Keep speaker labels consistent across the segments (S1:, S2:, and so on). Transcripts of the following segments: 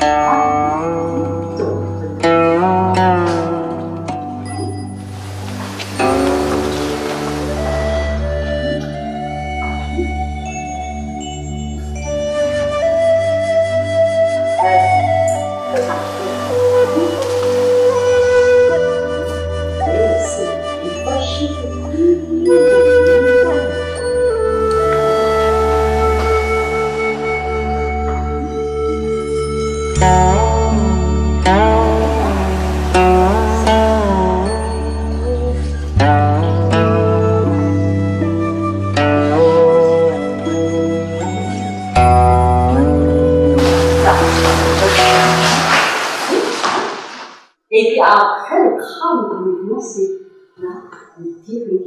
S1: Et puis après, le crâne, le mouvement, c'est là, étirer.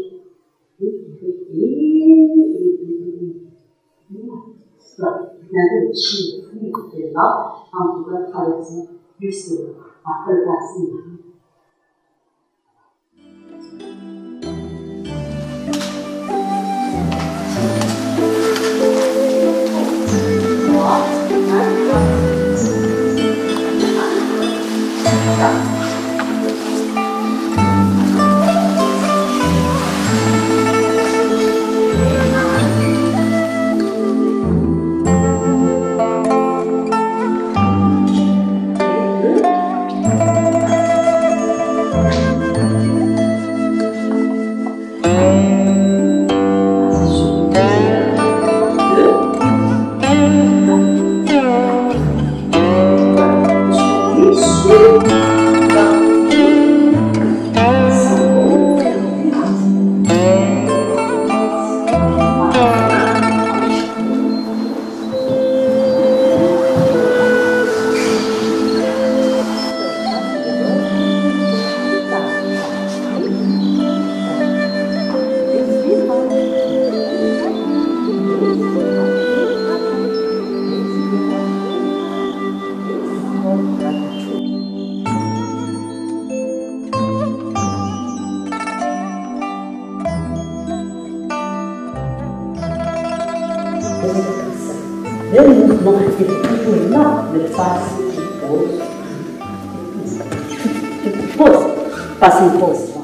S1: Maintenant, le chi, qui est là, on pourrait traverser juste après le bassin. Le mouvement est toujours là, le passe qui pose. Pose, passe une pause.